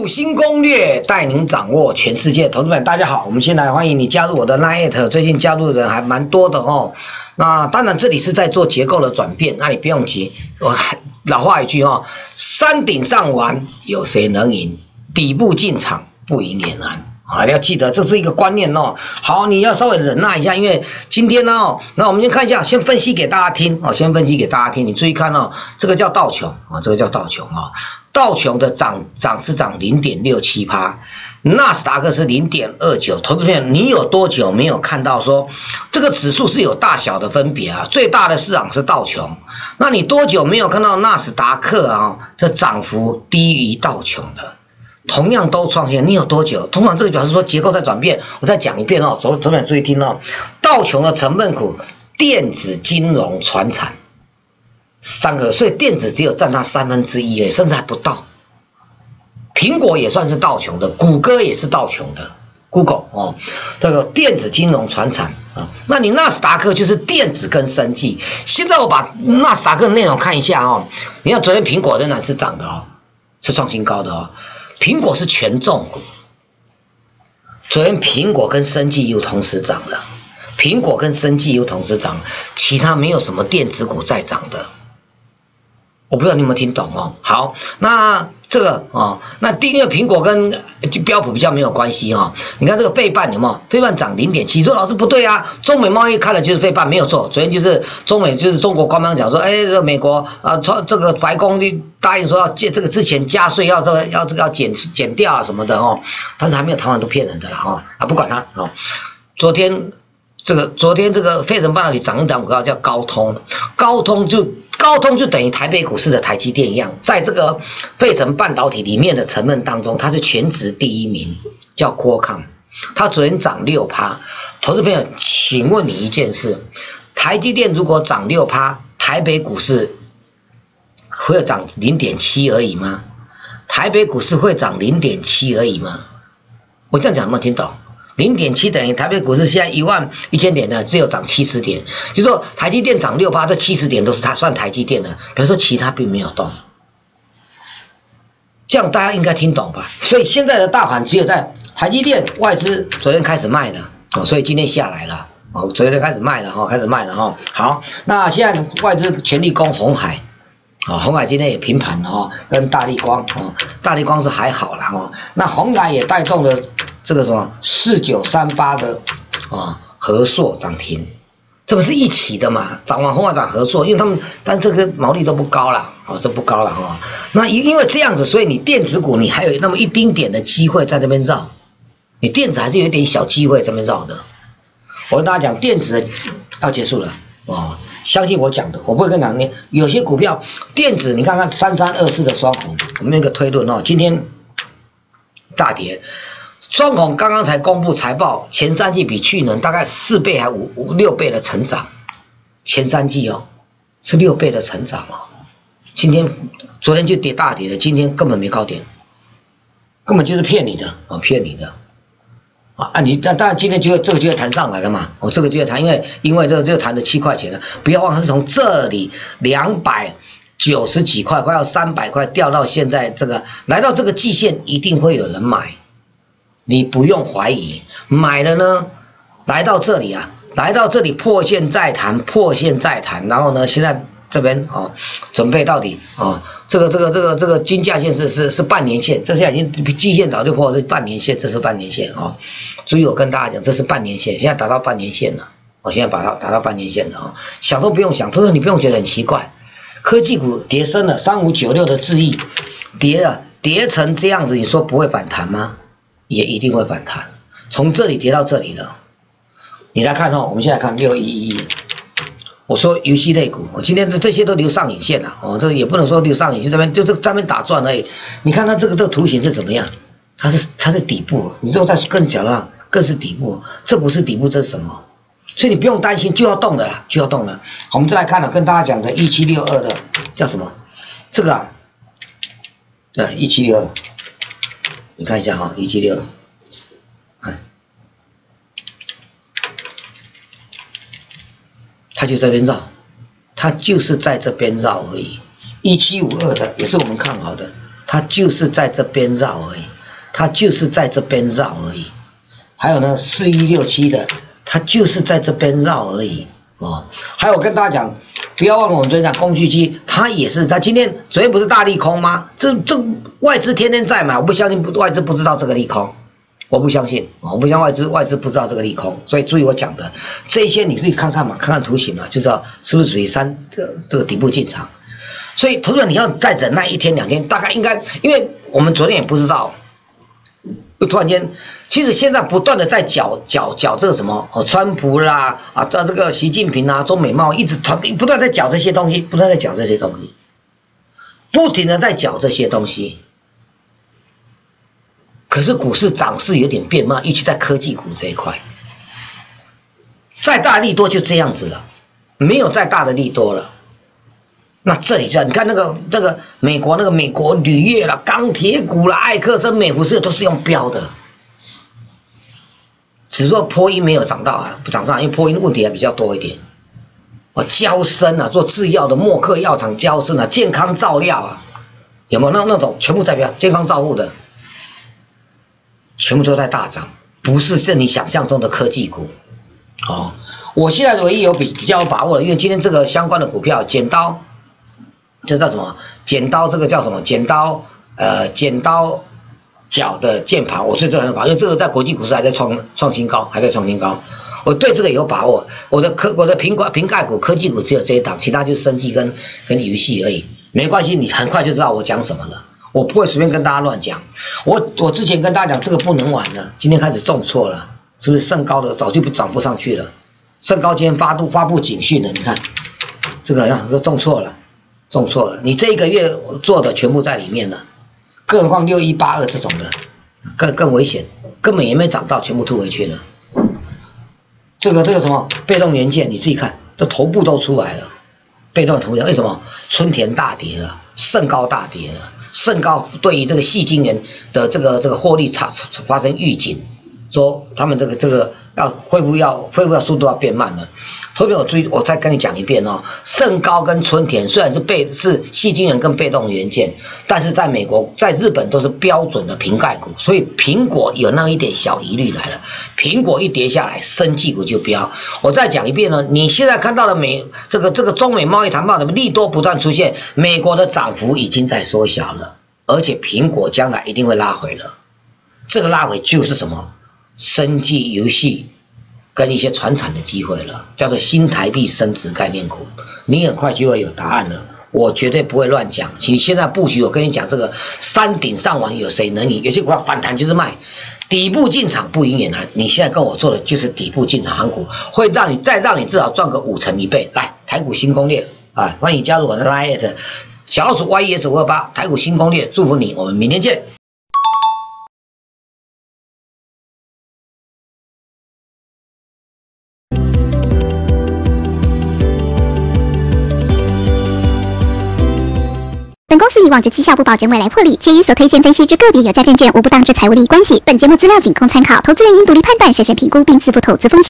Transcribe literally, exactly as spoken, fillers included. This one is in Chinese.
新攻略带您掌握全世界。投资们，大家好，我们先来欢迎你加入我的 Line， 最近加入的人还蛮多的哦。那当然这里是在做结构的转变，那你不用急。我老话一句哦，山顶上玩有谁能赢？底部进场不赢也难。啊，你要记得这是一个观念哦。好，你要稍微忍耐一下，因为今天呢，哦，那我们先看一下，先分析给大家听哦，先分析给大家听。你注意看哦，这个叫道琼啊，这个叫道琼啊，道琼的涨涨是涨 零点六七%， 纳斯达克是 零点二九。投资朋友，你有多久没有看到说这个指数是有大小的分别啊？最大的市场是道琼，那你多久没有看到纳斯达克啊这涨幅低于道琼的？同样都创新，你有多久？通常这个表示说结构在转变。我再讲一遍哦，昨昨天注意听哦。道琼的成分股，电子、金融、传产三个，所以电子只有占它三分之一，甚至还不到。苹果也算是道琼的，谷歌也是道琼的 ，Google 哦，这个电子、金融、传产啊。那你纳斯达克就是电子跟生技。现在我把纳斯达克的内容看一下哦，你看昨天苹果仍然是涨的哦，是创新高的哦。苹果是权重股，昨天苹果跟生技又同时涨了，苹果跟生技又同时涨，其他没有什么电子股在涨的，我不知道你有没有听懂哦。好，那这个哦，那第一个苹果跟标普比较没有关系哈、哦。你看这个费半有没有？费半涨 零点七， 说老师不对啊，中美贸易看的就是费半没有错。昨天就是中美就是中国官方讲说，哎，这个美国啊，这这个白宫答应说要借这个之前加税要这个要这个要减减掉啊什么的哦，但是还没有谈完都骗人的啦哦啊不管它哦。昨天这个昨天这个费城半导体涨一档股票叫高通，高通就高通就等于台北股市的台积电一样，在这个费城半导体里面的成分当中，它是全职第一名，叫 Qualcomm， 它昨天涨 百分之六。投资朋友，请问你一件事，台积电如果涨 百分之六， 台北股市会涨 零点七 而已吗？台北股市会涨 零点七 而已吗？我这样讲有没有听懂？零点七 等于台北股市现在一万一千点呢，只有涨七十点，就是说台积电涨 百分之六， 这七十点都是它算台积电的，比如说其他并没有动，这样大家应该听懂吧？所以现在的大盘只有在台积电外资昨天开始卖的哦，所以今天下来了哦，昨天开始卖了哈，开始卖了哈。好，那现在外资全力攻红海。啊、哦，红海今天也平盘了哦，跟大立光哦，大立光是还好啦哦，那红海也带动了这个什么四九三八的啊、哦、和硕涨停，这不是一起的嘛？涨完红海涨和硕，因为他们但这个毛利都不高啦，哦，这不高了哦。那因为这样子，所以你电子股你还有那么一丁点的机会在这边绕，你电子还是有一点小机会在这边绕的。我跟大家讲，电子要结束了。哦，相信我讲的，我不会跟你讲。有些股票电子，你看看三三二四的双红，我们有一个推论哦，今天大跌。双红刚刚才公布财报，前三季比去年大概四倍还五五六倍的成长，前三季哦是六倍的成长哦。今天昨天就跌大跌的，今天根本没高点，根本就是骗你的哦，骗你的。啊，你那当然今天就这个就要弹上来了嘛，哦，这个就要弹，因为因为这个就弹了七块钱了，不要忘了是从这里两百九十几块，快要三百块掉到现在这个来到这个季线，一定会有人买，你不用怀疑，买了呢，来到这里啊，来到这里破线再弹，破线再弹，然后呢，现在这边哦，准备到底哦，这个这个这个这个均价线是是是半年线，这现在已经季线早就破了，是半年线，这是半年线哦。所以我跟大家讲，这是半年线，现在达到半年线了，我现在把它达到半年线了哦，想都不用想，他说你不用觉得很奇怪，科技股跌深了，三五九六的智易跌了，跌成这样子，你说不会反弹吗？也一定会反弹，从这里跌到这里了，你来看哦，我们现在看六一一。我说游戏类股，我今天的这些都留上影线了哦，这个也不能说留上影线，这边就这这边打转而已。你看它这个这个图形是怎么样？它是它是底部，你如果再更小的话，更是底部，这不是底部，这是什么？所以你不用担心，就要动的啦，就要动了。好，我们再来看了，跟大家讲的一七六二的叫什么？这个啊，对，一七六二，你看一下哈，一七六二，看。它就这边绕，它就是在这边绕而已。一七五二的也是我们看好的，它就是在这边绕而已。 它就是在这边绕而已。还有呢，四一六七的，它就是在这边绕而已哦。还有我跟大家讲，不要忘了我们昨天讲工具机，它也是，它今天昨天不是大利空吗？这这外资天天在买，我不相信外资不知道这个利空。我不相信，我不相外资，外资不知道这个利空，所以注意我讲的这些，你自己看看嘛，看看图形嘛，就知道是不是属于三的这个底部进场。所以投资者你要再忍耐一天两天，大概应该，因为我们昨天也不知道，突然间，其实现在不断的在搅搅搅这个什么哦，川普啦啊，这这个习近平啊，中美贸易一直团不断在搅这些东西，不断在搅这些东西，不停的在搅这些东西。可是股市涨势有点变慢，尤其在科技股这一块，再大利多就这样子了，没有再大的利多了。那这里就你看那个那个美国那个美国铝业啦、钢铁股啦、艾克森美孚这都是用标的，只不过波音没有涨到啊，不涨上，因为波音问题还比较多一点。哦，交生啊，做制药的默克药厂交生啊，健康照料啊，有没有那那种全部在标健康照护的？全部都在大涨，不是是你想象中的科技股，哦，我现在唯一有比比较有把握的，因为今天这个相关的股票，剪刀，这叫什么？剪刀这个叫什么？剪刀，呃，剪刀脚的键盘，我对这个很有把握，因为这个在国际股市还在创创新高，还在创新高，我对这个有把握。我的科我的瓶罐瓶盖股、科技股只有这一档，其他就是生技跟跟游戏而已，没关系，你很快就知道我讲什么了。我不会随便跟大家乱讲，我我之前跟大家讲这个不能玩了，今天开始重挫了，是不是？盛高的早就不涨不上去了，盛高今天发布发布警讯了，你看这个呀，说重挫了，重挫了，你这一个月做的全部在里面了，更何况六一八二这种的更更危险，根本也没涨到，全部吐回去了。这个这个什么被动元件，你自己看，这头部都出来了，被动头部为什么？春田大跌了，盛高大跌了。盛高对于这个矽晶圆的这个这个获利差发生预警，说他们这个这个要恢复要恢复要速度要变慢了。特别我注意，我再跟你讲一遍哦，盛高跟春田虽然是被是矽晶圆跟被动元件，但是在美国在日本都是标准的瓶盖股，所以苹果有那么一点小疑虑来了。苹果一跌下来，生技股就飙。我再讲一遍呢，你现在看到的美这个这个中美贸易谈判的利多不断出现，美国的涨幅已经在缩小了，而且苹果将来一定会拉回了。这个拉回就是什么？生技游戏。跟一些传产的机会了，叫做新台币升值概念股，你很快就会有答案了。我绝对不会乱讲，你现在布局，我跟你讲，这个山顶上玩有谁能赢？有些股票反弹就是卖，底部进场不赢也难。你现在跟我做的就是底部进场行股，会让你再让你至少赚个五成一倍。来，台股新攻略啊，欢迎加入我的 Line 小老鼠 Y E S 五二八，台股新攻略，祝福你，我们明天见。 本公司以往之绩效不保证未来获利，且与所推荐分析之个别有价证券无不当之财务利益关系。本节目资料仅供参考，投资人应独立判断、审慎评估并自负投资风险。